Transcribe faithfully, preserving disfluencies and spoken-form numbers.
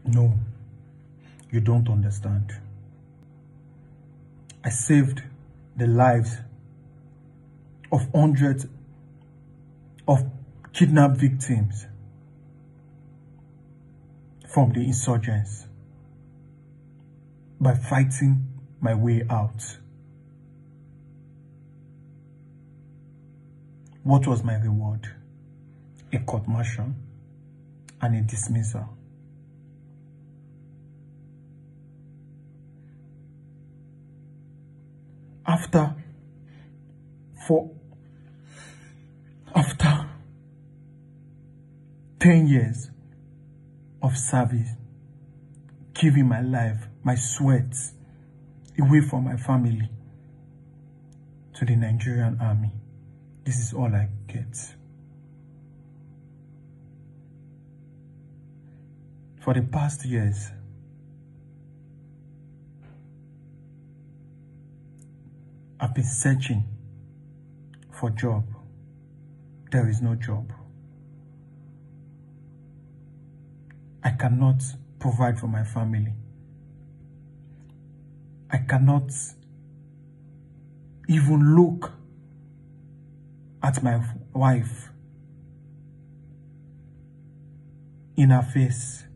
No, you don't understand. I saved the lives of hundreds of kidnapped victims from the insurgents by fighting my way out. What was my reward? A court-martial and a dismissal. After, for, after ten years of service, giving my life, my sweat, away from my family to the Nigerian army, this is all I get. For the past years, I've been searching for a job. There is no job. I cannot provide for my family. I cannot even look at my wife in her face